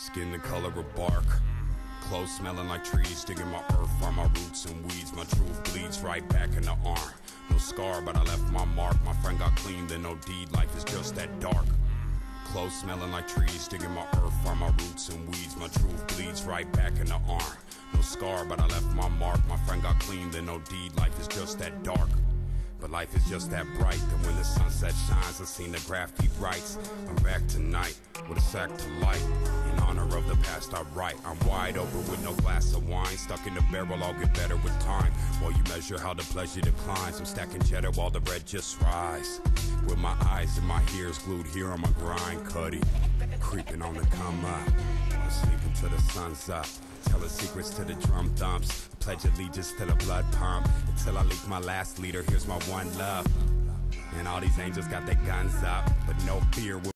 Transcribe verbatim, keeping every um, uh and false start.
Skin the color of bark, clothes smelling like trees, digging my earth from my roots and weeds. My truth bleeds right back in the arm. No scar, but I left my mark. My friend got clean, then no deed. Life is just that dark. Clothes smelling like trees, digging my earth from my roots and weeds. My truth bleeds right back in the arm. No scar, but I left my mark. My friend got clean, then no deed. Life is just that dark. But life is just that bright, that when the sunset shines, I've seen the graffiti writes. I'm back tonight, with a sack to light. In honor of the past I write. I'm wide open with no glass of wine. Stuck in the barrel, I'll get better with time. While you measure how the pleasure declines, I'm stacking cheddar while the bread just rise. With my eyes and my ears glued here on my grind, Cuddy. Creeping on the come up, I'm sleeping till the sun's up. Telling secrets to the drum thumps. Pledge allegiance to the blood pump. Until I leak my last leader, here's my one love. And all these angels got their guns up, but no fear.